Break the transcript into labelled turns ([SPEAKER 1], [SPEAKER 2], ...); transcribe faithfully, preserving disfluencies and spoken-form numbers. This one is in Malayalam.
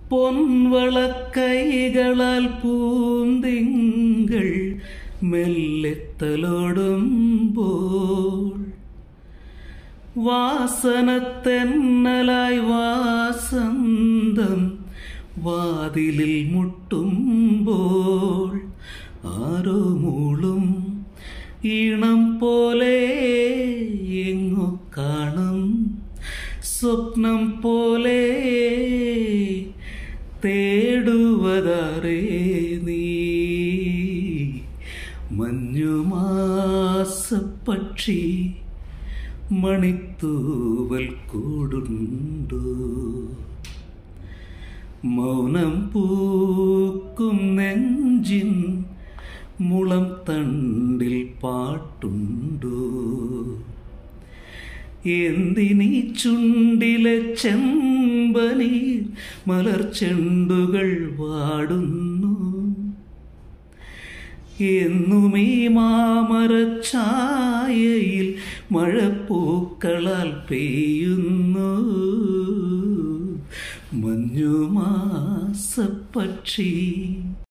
[SPEAKER 1] പൊൻവളക്കൈകളാൽ പൂന്തിങ്കൾ മെല്ലെത്തലോടുമ്പോൾ വാസനത്തെന്നലായി വാസന്തം വാതിലിൽ മുട്ടുമ്പോൾ ആരോ മൂളും ഈണം പോലെ എങ്ങോ കാണും സ്വപ്നം പോലെ തേടുവതാരേ നീ മഞ്ഞുമാസപ്പക്ഷി മണിത്തൂവൽ കൂടുണ്ടോ മൗനം പൂക്കും നെഞ്ചിൻ മുളം തണ്ടിൽ പാട്ടുണ്ടോ എന്തിനീ ചുണ്ടിലെ ചെമ്പനീർ മലർച്ചെണ്ടുകൾ വാടുന്നു എന്നുമീ മാമരച്ചായയിൽ മഴപ്പൂക്കളാൽ പെയ്യുന്നു മഞ്ഞുമാസപ്പക്ഷി.